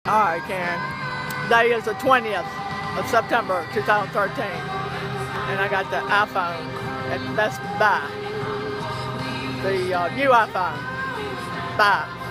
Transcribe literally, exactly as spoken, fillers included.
Alright, Karen. Today is the twentieth of September two thousand thirteen. And I got the iPhone at Best Buy. The uh, new iPhone. Buy.